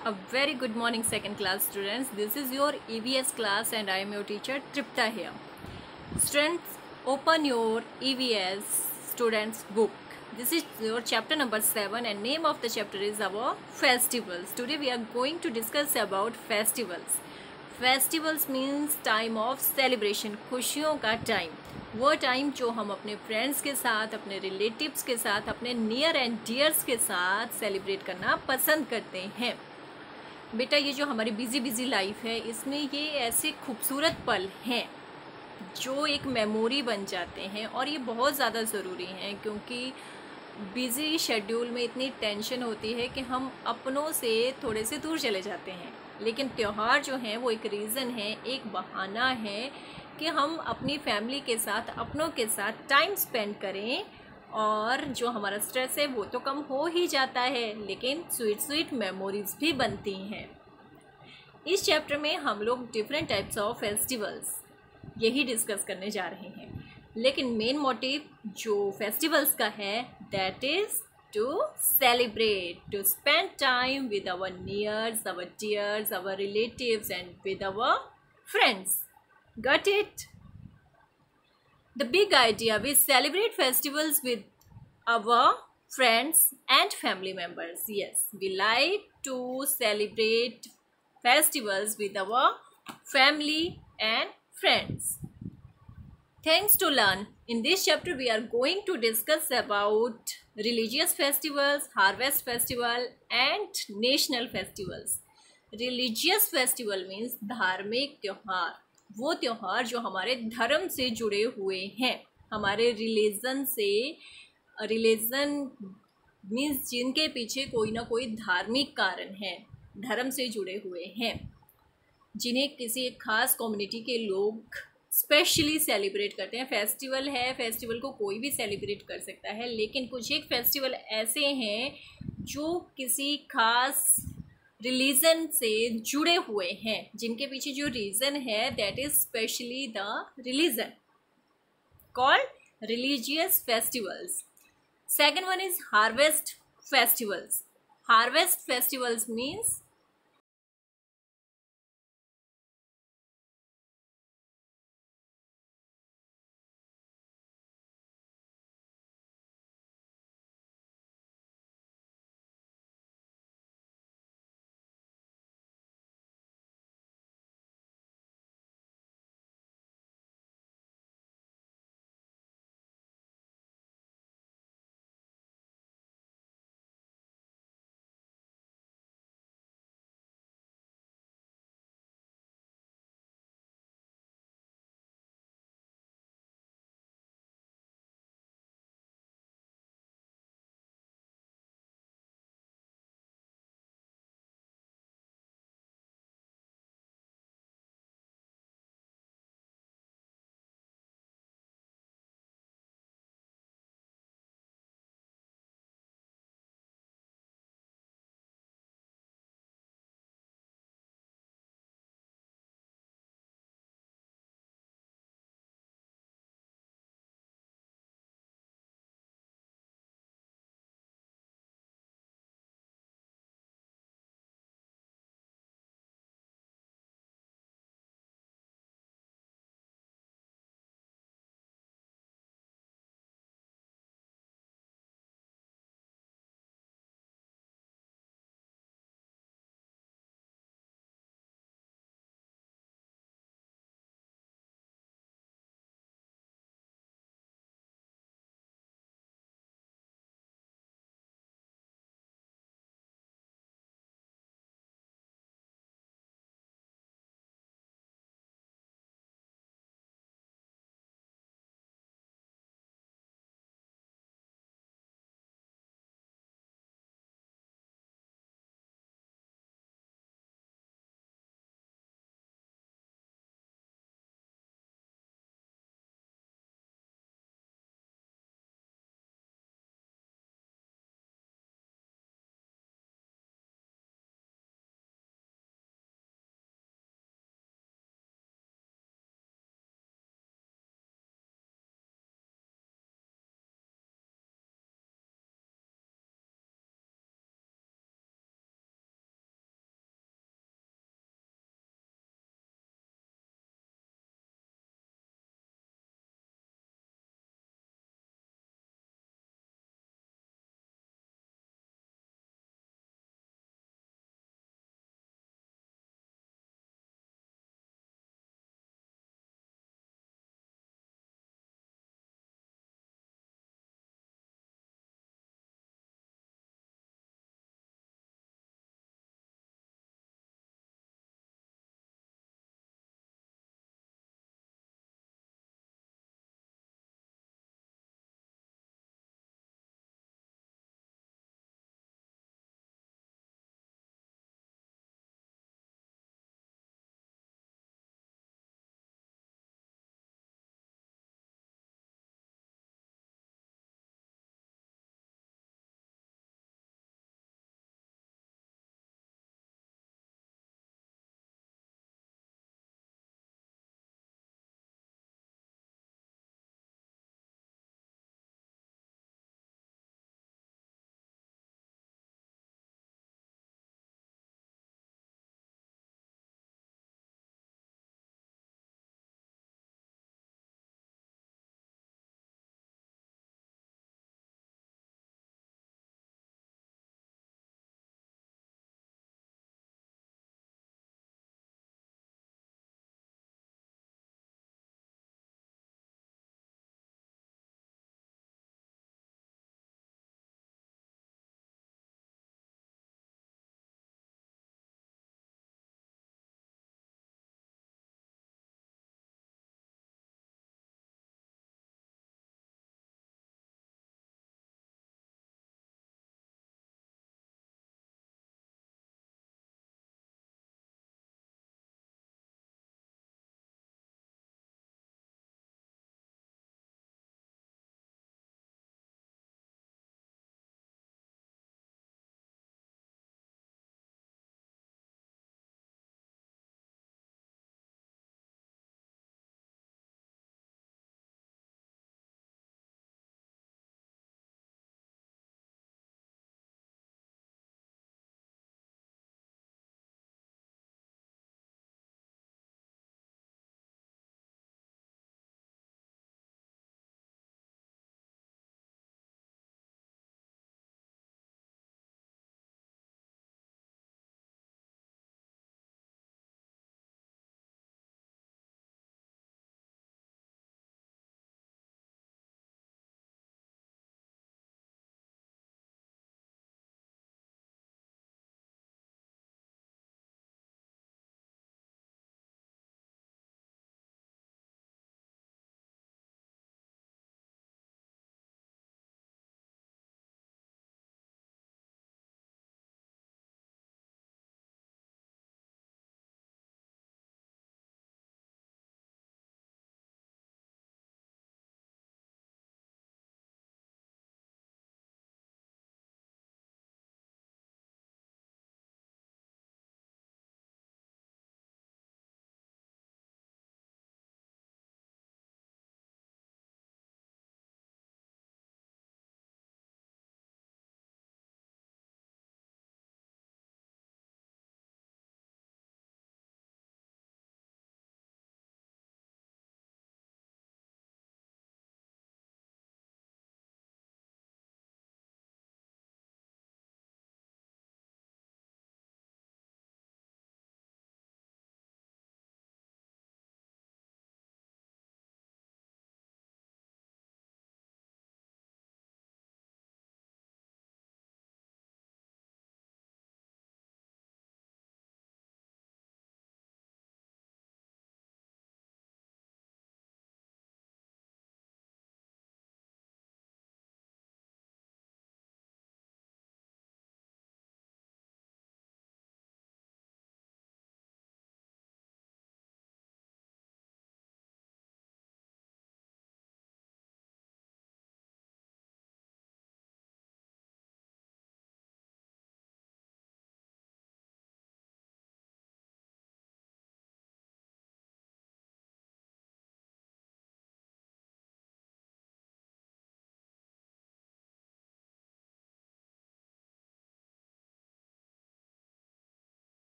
A very good morning second class students. This is your EVS class and I am your teacher Tripta here. Students, open your EVS students book. This is your chapter number 7 and name of the chapter is our festivals. Today we are going to discuss about festivals. Festivals means time of celebration, खुशियों का time, वो time जो हम अपने friends के साथ, अपने relatives के साथ, अपने नियर एंड डियर्स के साथ सेलिब्रेट करना पसंद करते हैं। बेटा ये जो हमारी बिजी लाइफ है इसमें ये ऐसे खूबसूरत पल हैं जो एक मेमोरी बन जाते हैं और ये बहुत ज़्यादा ज़रूरी हैं क्योंकि बिज़ी शेड्यूल में इतनी टेंशन होती है कि हम अपनों से थोड़े से दूर चले जाते हैं। लेकिन त्यौहार जो हैं वो एक रीज़न है, एक बहाना है कि हम अपनी फैमिली के साथ, अपनों के साथ टाइम स्पेंड करें और जो हमारा स्ट्रेस है वो तो कम हो ही जाता है, लेकिन स्वीट मेमोरीज भी बनती हैं। इस चैप्टर में हम लोग डिफरेंट टाइप्स ऑफ फेस्टिवल्स यही डिस्कस करने जा रहे हैं, लेकिन मेन मोटिव जो फेस्टिवल्स का है that is to celebrate, to spend time with our nears, our dears, our relatives and with our friends. Got it? The big idea, we celebrate festivals with our friends and family members. Yes, we like to celebrate festivals with our family and friends. Things to learn. In this chapter, we are going to discuss about religious festivals, harvest festival and national festivals. Religious festival means धार्मिक त्योहार, वो त्यौहार जो हमारे धर्म से जुड़े हुए हैं, हमारे रिलीजन से। रिलीजन मीन्स जिनके पीछे कोई ना कोई धार्मिक कारण है, धर्म से जुड़े हुए हैं, जिन्हें किसी एक खास कम्युनिटी के लोग स्पेशली सेलिब्रेट करते हैं। फेस्टिवल है, फेस्टिवल को कोई भी सेलिब्रेट कर सकता है, लेकिन कुछ एक फेस्टिवल ऐसे हैं जो किसी खास रिलीजन से जुड़े हुए हैं, जिनके पीछे जो रीज़न है that is specially the religion called religious festivals. Second one is harvest festivals. Harvest festivals means